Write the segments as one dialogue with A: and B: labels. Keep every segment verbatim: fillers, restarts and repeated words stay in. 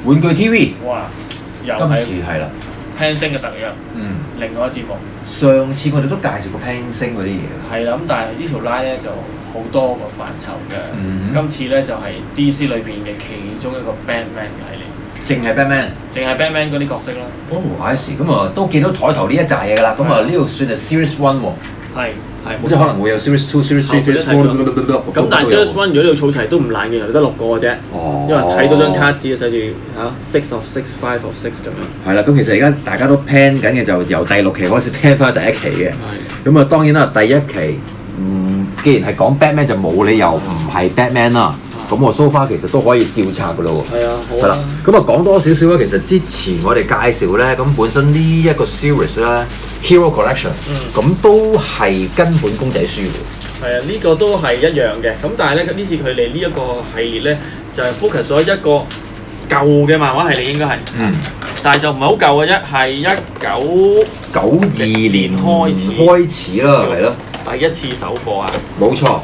A: 玩具 T V，
B: 哇！又
A: 今
B: 係
A: 次係啦，
B: 輕星嘅特約，
A: 嗯，
B: 另外一個節目。
A: 上次我哋都介紹過 Pan 星嗰啲嘢，
B: 係啦，咁但係呢條 line 咧就好多個範疇嘅。
A: 嗯
B: 今次咧就係 D C 裏邊嘅其中一個 Batman 嘅系列，
A: 淨係 Batman。
B: 淨係 Batman 嗰啲角色啦。
A: 哦 I see， 咁啊都見到台頭呢一紮嘢㗎啦，咁啊呢度算係 Series One 喎，
B: 係係，
A: 即係可能會有 Series Two、Series Three、Series Four
B: 咁但係 Series One 如果你要儲齊都唔難嘅，原來得六個嘅啫。
A: 哦，
B: 因為睇到張卡紙寫住嚇 six of six、five of six 咁樣。
A: 係啦，咁其實而家大家都 plan 緊嘅就由第六期開始 plan 翻第一期嘅。
B: 係。
A: 咁啊當然啦，第一期嗯，既然係講 Batman 就冇理由唔係 Batman 啦。咁我 so far 其實都可以照拆㗎咯喎。
B: 係啊，好啊。
A: 係啦，咁啊講多少少啦。其實之前我哋介紹咧，咁本身呢一個 series 咧 Hero Collection，咁、嗯、都係根本公仔書嘅。
B: 係啊，呢、這個都係一樣嘅。咁但係咧，呢次佢哋呢一個系列咧，就係 focus 咗一個舊嘅漫畫系列應該係。嗯。但係就唔係好舊嘅啫，係一九
A: 九二年開始開始啦，係咯。
B: 第一次首播啊！
A: 冇錯。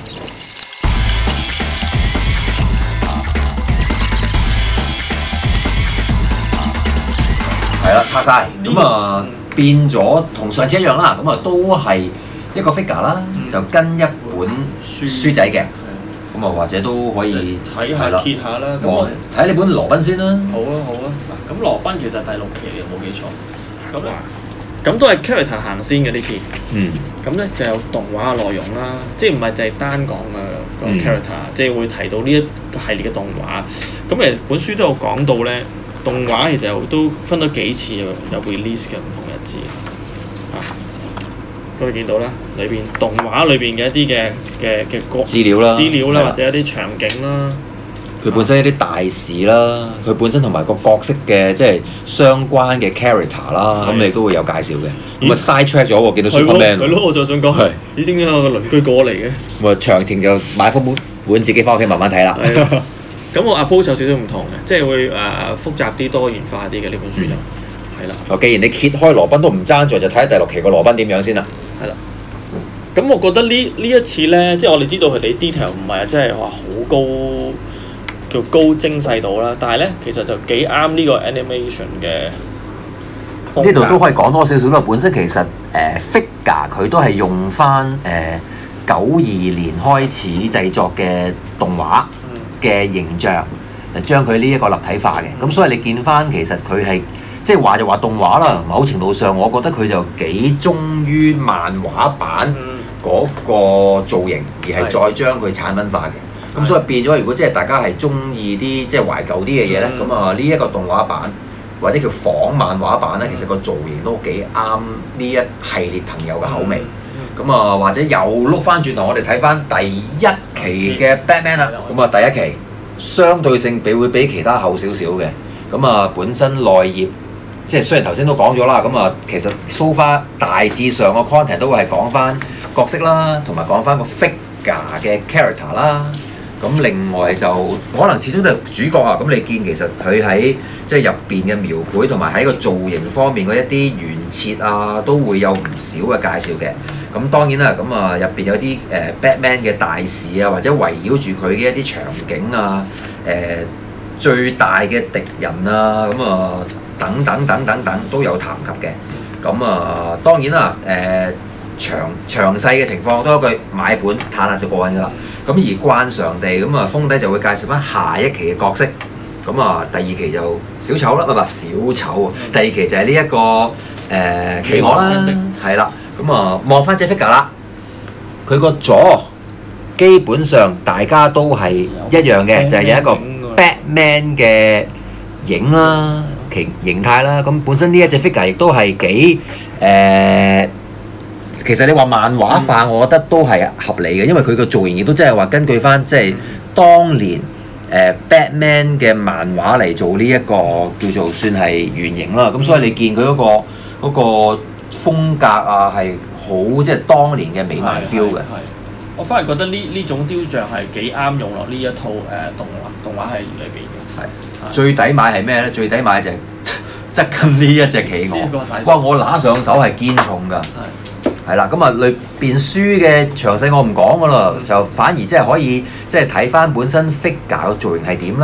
A: 係啦，拆晒，咁啊變咗同上次一樣啦，咁啊都係一個 figure 啦，嗯、就跟一本書書仔嘅，咁啊或者都可以
B: 睇下揭下啦。咁我
A: 睇下呢本羅賓先啦。
B: 好啊好啊，嗱咁羅賓其實第六期你冇記錯，咁咧咁都係 character 行先嘅呢次。嗯。咁咧就有動畫嘅內容啦，即係唔係淨係單講嘅個 character，、嗯、即係會提到呢一個系列嘅動畫。咁其實本書都有講到咧。動畫其實都分咗幾次有 release 嘅唔同日子，啊，咁你見到啦，裏邊動畫裏邊嘅一啲嘅嘅嘅角
A: 資料啦，
B: 資料啦，或者一啲場景啦，
A: 佢本身一啲大事啦，佢、啊、本身同埋個角色嘅即係相關嘅 character 啦，咁你都會有介紹嘅。咁啊 side track 咗喎，見到 Superman。
B: 係咯，我就想講係，咦？點解有個鄰居過嚟嘅？
A: 咁啊，詳情就買翻本本自己翻屋企慢慢睇啦。
B: 咁我 approach 有少少唔同嘅，即係會誒、呃、複雜啲、多元化啲嘅呢本書就係啦。
A: 哦、嗯，既然你揭開羅賓都唔爭在，就睇下第六期個羅賓點樣先啦。
B: 係啦。咁我覺得呢呢一次咧，即係我哋知道佢哋 detail 唔係即係話好高叫高精細度啦，但係咧其實就幾啱呢個 animation 嘅。
A: 呢度都可以講多少少啦。本身其實誒、呃、figure 佢都係用翻誒九二年開始製作嘅動畫嘅形象嚟將佢呢一個立體化嘅，咁、嗯、所以你見翻其實佢係即係話就話動畫啦，某程度上我覺得佢就幾忠於漫畫版嗰個造型，而係再將佢產品化嘅。咁、嗯、所以變咗，如果即係大家係中意啲即係懷舊啲嘅嘢咧，咁啊呢一個動畫版或者叫仿漫畫版咧，其實個造型都幾啱呢一系列朋友嘅口味。咁啊、嗯，或者又碌翻轉頭，我哋睇翻第一期嘅 Batman 啦。咁啊，第一期相對性比會比其他厚少少嘅。咁啊，本身內頁即係雖然頭先都講咗啦，咁啊，其實 so far 大致上個 content 都會係講翻角色啦，同埋講翻個 figure 嘅 character 啦。咁另外就可能始終都係主角啊。咁你見其實佢喺即係入邊嘅描繪同埋喺個造型方面嗰一啲原設啊，都會有唔少嘅介紹嘅。咁當然啦，咁啊入邊有啲誒、呃、Batman 嘅大事啊，或者圍繞住佢嘅一啲場景啊，誒、呃、最大嘅敵人啊，咁啊等等等等等都有談及嘅。咁啊當然啦，誒、呃、詳詳細嘅情況都一句買本睇下就過癮㗎啦。咁而慣常地咁啊封底就會介紹翻下一期嘅角色。咁啊第二期就小丑啦，唔係小丑啊，第二期就係呢一個誒、呃、企鵝啦，係啦。咁啊，望翻隻 figure 啦，佢個左基本上大家都係一樣嘅，就係有一個 Batman 嘅影啦、形形態啦。咁本身呢一隻 figure 亦都係幾誒，其實你話漫畫化，我覺得都係合理嘅，因為佢個造型亦都真係話根據翻即係當年誒 Batman 嘅漫畫嚟做呢一個叫做算係原型啦。咁所以你見佢嗰個嗰個風格啊，係好即係當年嘅美漫 feel 嘅。
B: 我反而覺得呢呢種雕像係幾啱用落呢一套誒、呃、動畫動畫系列裏邊嘅。係最
A: 抵買係咩咧？最抵買就係側近呢一隻企鵝。哇！我拿上手係堅重㗎。係。係啦，咁啊裏邊書嘅詳細我唔講㗎啦，就反而即係可以即係睇翻本身 figure 嘅造型係點啦。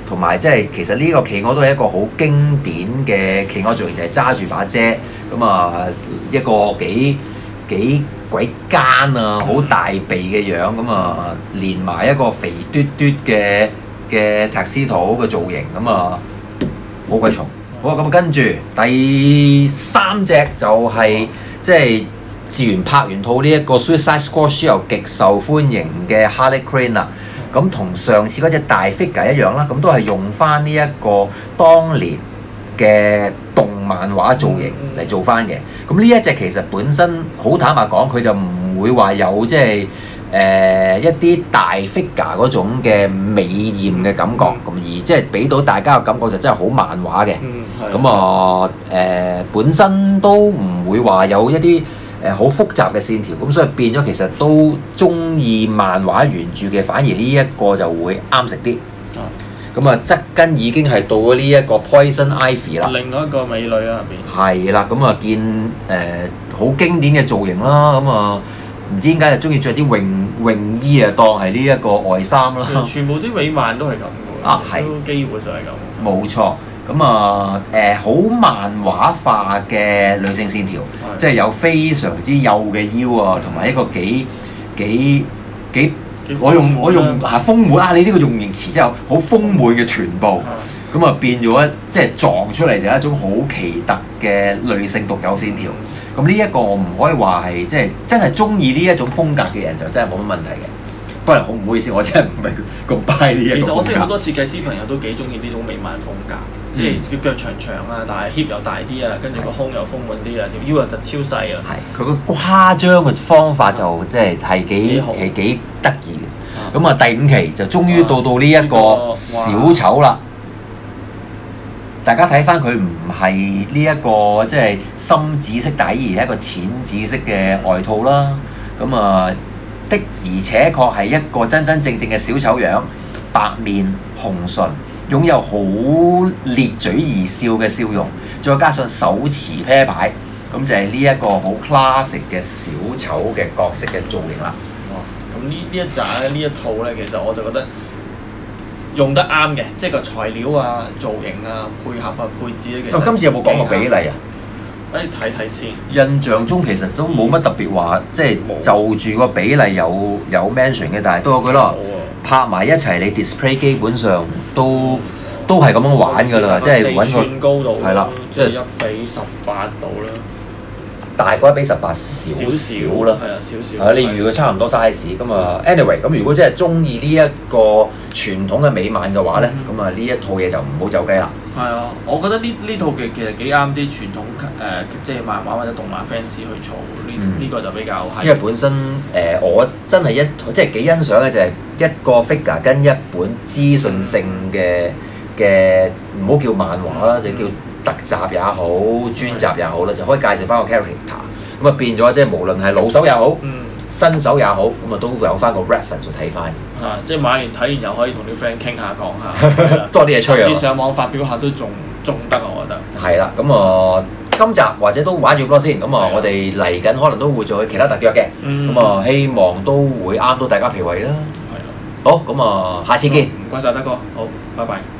A: 同埋即係其實呢個企鵝都係一個好經典嘅企鵝造型，就係揸住把遮，咁啊一個幾幾鬼奸啊，好大鼻嘅樣，咁啊連埋一個肥嘟嘟嘅嘅泰斯圖嘅造型，咁啊好鬼重。好啊，咁跟住第三隻就係、是、即係自源拍完套呢一個 Suicide Squad 之後極受歡迎嘅 Harley Quinn 啦。咁同上次嗰隻大 figure 一樣啦，咁都係用翻呢一個當年嘅動漫畫造型嚟做翻嘅。咁呢一隻其實本身好坦白講，佢就唔會話有即係誒一啲大 figure 嗰種嘅美豔嘅感覺，咁、嗯、而即係俾到大家嘅感覺就真係好漫畫嘅。咁啊誒本身都唔會話有一啲誒好複雜嘅線條，咁所以變咗其實都中意漫畫原著嘅，反而呢一個就會啱食啲。咁啊，側根已經係到咗呢一個 Poison Ivy 啦。
B: 另外一個美女啊入邊。係
A: 啦，咁啊見誒好、呃、經典嘅造型啦，咁啊唔知點解就中意着啲泳泳衣啊，當係呢一個外衫啦。
B: 全部啲美漫都係咁嘅喎。啊，係。都基本上係咁。冇
A: 錯。咁啊誒好漫畫化嘅女性線條，即係有非常之幼嘅腰啊，同埋一個幾幾幾，我用我用係豐滿啊！你呢個用形詞真係好豐滿嘅臀部，咁啊變咗即係撞出嚟就係一種好奇特嘅女性獨有線條。咁呢一個我唔可以話係即係真係中意呢一種風格嘅人就真係冇乜問題嘅。不過好唔好意思，我真係唔係咁 buy 呢一個風格。
B: 其實我識好多設計師朋友都幾中意呢種美漫風格。即係佢腳長長啊，但係 hip 又大啲啊，跟住個胸又豐滿啲啊，條腰又就超細啊。係佢個誇張嘅方法就即係係幾係幾得意嘅。咁啊第五期就終於到到呢一個小丑啦。大家睇翻佢唔係呢一個即係深紫色底，而係一個淺紫色嘅外套啦。咁啊的而且確係一個真真正正嘅小丑樣，白面紅唇。擁有好咧嘴而笑嘅笑容，再加上手持啤牌，咁就係呢一個好 classic 嘅小丑嘅角色嘅造型啦。 哇！咁呢呢一紮咧，呢一套咧，其實我就覺得用得啱嘅，即係個材料啊、造型啊、配合啊、配置咧，其實。今次有冇講過比例啊？誒睇睇先。印象中其實都冇乜特別話，即係就住個比例有有 mention 嘅，但係都有句咯。拍埋一齊，你 display 基本上都都係咁樣玩㗎啦，即係揾個係啦，即係一比十八度啦，大過一比十八少少啦，係啊少少。係啊，你預佢差唔多 size 咁啊。anyway，咁如果真係中意呢一個傳統嘅美漫嘅話咧，咁啊呢一套嘢就唔好走雞啦。係啊，我覺得呢呢套劇其實幾啱啲傳統誒，即係漫畫或者動漫 fans 去做呢呢個就比較係。因為本身誒我真係一即係幾欣賞嘅就係一個 figure 跟一本資訊性嘅嘅唔好叫漫畫啦，就叫特集也好、專集也好啦，就可以介紹翻個 character。咁啊變咗即係無論係老手也好、新手也好，咁啊都會有翻個 reference 睇翻。嚇！即係買完睇完又可以同啲 friend 傾下講下，多啲嘢吹啊！啲上網發表下都仲仲得啊，我覺得。係啦，咁啊，今集或者都玩咗咁多先，咁啊，我哋嚟緊可能都會做其他特約嘅，咁啊，希望都會啱到大家脾胃啦。係啊。好，咁啊，下次見。唔該晒德哥，好，拜拜。